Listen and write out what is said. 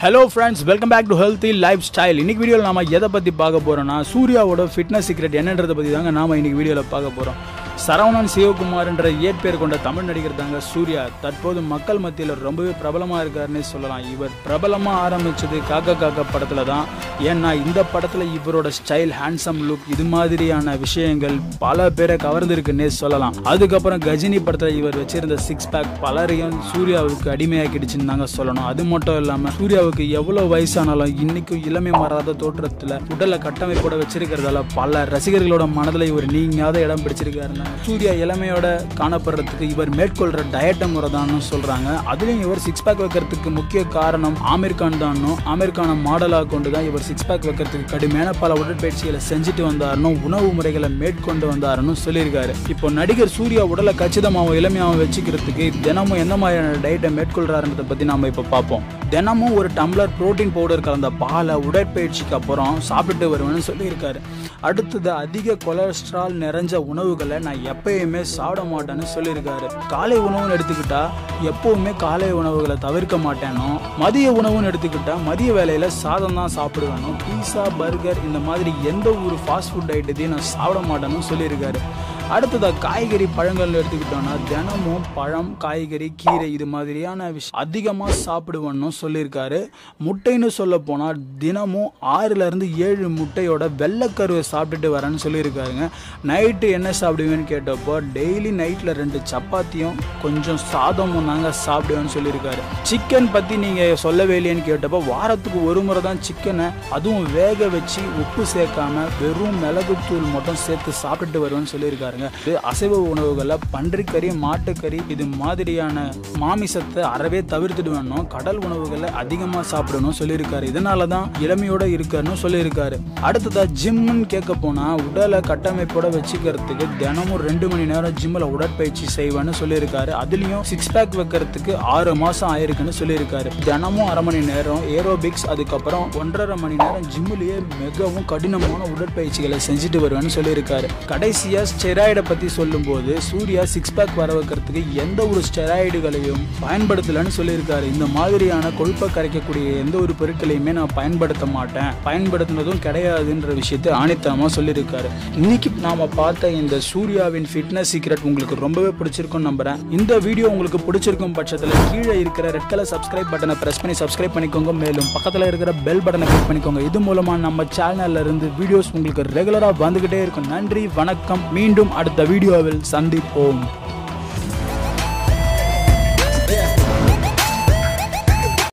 Hello friends, welcome back to Healthy Lifestyle. இன்னைக்கு வீடியோல நாம எதை பத்தி பார்க்க போறோம்னா சூர்யாவோட ஃபிட்னஸ் சீக்ரெட் என்னன்றதை பத்தி தாங்க நாம இன்னைக்கு வீடியோல பார்க்க போறோம். சரவணன் சிவகுமார் என்ற ஏற்பெயர் கொண்ட தமிழ் நடிகர் தாங்க சூர்யா. தற்போது மக்கள் மத்தியில் ரொம்பவே பிரபலமா இருக்காருன்னு சொல்லலாம். இவர் பிரபலமா ஆரம்பிச்சது காக்கா காக்கா படத்துல தான். ஏன்னா இந்த படத்துல இவரோட ஸ்டைல், ஹேண்ட்ஸம் லுக், இது மாதிரியான விஷயங்கள் பல பேரை கவர்ந்திருக்குன்னே சொல்லலாம். அதுக்கப்புறம் கஜினி படத்துல இவர் வச்சிருந்த சிக்ஸ் பேக் பலரையும் சூர்யாவுக்கு அடிமையாக்கிடுச்சுன்னு தாங்க சொல்லணும். அது மட்டும் இல்லாம சூர்யாவுக்கு எவ்வளவு வயசானாலும் இன்னைக்கும் இளமை மாறாத தோற்றத்துல உடலை கட்டமைப்போட வச்சிருக்கிறதால பல ரசிகர்களோட மனதில் இவர் நீங்காத இடம் பிடிச்சிருக்காருன்னு சூர்யா இளமையோட காணப்படுறதுக்கு இவர் மேற்கொள்ற டயட் முறை தான் சொல்றாங்க. அதுலயும் இவர் சிக்ஸ் பேக் வைக்கிறதுக்கு முக்கிய காரணம் ஆமீர் கான் தான். ஆமீர் கானை மாடலாக கொண்டுதான் இவர் சிக்ஸ் பேக் வைக்கிறதுக்கு கடுமையான பல உடற்பயிற்சிகளை செஞ்சுட்டு வந்தாருன்னு, உணவு முறைகளை மேற்கொண்டு வந்தாருன்னு சொல்லியிருக்காரு. இப்போ நடிகர் சூர்யா உடலை கச்சிதமாகவும் இளமையாகவும் வச்சுக்கிறதுக்கு தினமும் எந்த மாதிரியான டயட்டை மேற்கொள்றாருன்றதை பத்தி நாம இப்ப பார்ப்போம். தினமும் ஒரு டம்ளர் புரோட்டீன் பவுடர் கலந்த பாலை உடற்பயிற்சிக்கு அப்புறம் சாப்பிட்டு வருவேன்னு சொல்லியிருக்காரு. அடுத்தது அதிக கொலஸ்ட்ரால் நிறைஞ்ச உணவுகளை நான் எப்பயுமே சாப்பிட மாட்டேன்னு சொல்லியிருக்காரு. காலை உணவுன்னு எடுத்துக்கிட்டா எப்பவுமே காலை உணவுகளை தவிர்க்க மாட்டேனோ, மதிய உணவுன்னு எடுத்துக்கிட்டா மதிய வேலையில சாதம் தான் சாப்பிடுவேனோ, பீஸா பர்கர் இந்த மாதிரி எந்த ஒரு ஃபாஸ்ட் ஃபுட் ஐட்டத்தையும் நான் சாப்பிட மாட்டேன்னு சொல்லியிருக்காரு. அடுத்ததாக காய்கறி பழங்கள் எடுத்துக்கிட்டோம்னா தினமும் பழம், காய்கறி, கீரை இது மாதிரியான விஷயம் அதிகமாக சாப்பிடுவேன்னு சொல்லியிருக்காரு. முட்டைன்னு சொல்ல போனால் தினமும் 6-7 முட்டையோட வெள்ளைக்கருவை சாப்பிட்டுட்டு வரேன்னு சொல்லியிருக்காருங்க. நைட்டு என்ன சாப்பிடுவேன்னு கேட்டப்போ டெய்லி நைட்டில் 2 சப்பாத்தியும் கொஞ்சம் சாதமும் தாங்க சாப்பிடுவேன்னு சொல்லியிருக்காரு. சிக்கன் பற்றி நீங்கள் சொல்லவே இல்லையேன்னு கேட்டப்போ வாரத்துக்கு ஒரு முறை தான் சிக்கனை, அதுவும் வேக வச்சு உப்பு சேர்க்காம வெறும் மிளகுத்தூள் மட்டும் சேர்த்து சாப்பிட்டுட்டு வருவேன்னு சொல்லியிருக்காரு. அசைவ உணவுகளை பன்றிக்கறி, மாட்டுக்கறி இது மாதிரியான மாமிசத்தை அறவே தவிர்த்துட்டு வேணும், கடல் உணவுகளை அதிகமா சாப்பிடணும் சொல்லியிருக்காரு. இதனாலதான் இளமையோட இருக்காருன்னு சொல்லியிருக்காரு. அடுத்ததா ஜிம்னு கேட்க போனா உடலை கட்டமைப்போட வச்சுக்கிறதுக்கு தினமும் 2 மணி நேரம் ஜிம்ல உடற்பயிற்சி செய்வேன்னு சொல்லியிருக்காரு. அதுலயும் சிக்ஸ் பேக் வைக்கிறதுக்கு 6 மாசம் ஆயிருக்குன்னு சொல்லியிருக்காரு. தினமும் 1/2 மணி நேரம் ஏரோபிக்ஸ், அதுக்கப்புறம் 1.5 மணி நேரம் ஜிம்லயே மிகவும் கடினமான உடற்பயிற்சிகளை செஞ்சுட்டு வருவேன்னு சொல்லியிருக்காரு. கடைசியா ஸ்டெராய்டை பத்தி சொல்லும் போது சூர்யா சிக்ஸ் பேக் வர வைக்கிறதுக்கு எந்த ஒரு ஸ்டெராய்டுகளையும் பயன்படுத்தலன்னு சொல்லியிருக்காரு. இந்த மாதிரியான கொழுப்பை கரைக்கக்கூடிய எந்த ஒரு பொருட்களையுமே நான் பயன்படுத்த மாட்டேன், பயன்படுத்தினதும் கிடையாதுன்ற விஷயத்தை ஆணித்தனமா சொல்லியிருக்காரு. இன்னைக்கு நாம பார்த்த இந்த சூர்யாவின் ஃபிட்னஸ் சீக்ரெட் உங்களுக்கு ரொம்பவே பிடிச்சிருக்கும் நம்புறேன். இந்த வீடியோ உங்களுக்கு பிடிச்சிருக்கும் பட்சத்தில் கீழே இருக்கிற ரெட் கலர் சப்ஸ்கிரைப் பட்டனை பிரஸ் பண்ணி சப்ஸ்கிரைப் பண்ணிக்கோங்க. மேலும் பக்கத்தில் இருக்கிற பெல் பட்டனை கிளிக் பண்ணிக்கோங்க. இது மூலமா நம்ம சேனல்ல இருந்து வீடியோஸ் உங்களுக்கு ரெகுலரா வந்துகிட்டே இருக்கும். நன்றி, வணக்கம். மீண்டும் அடுத்த வீடியோவில் சந்திப்போம்.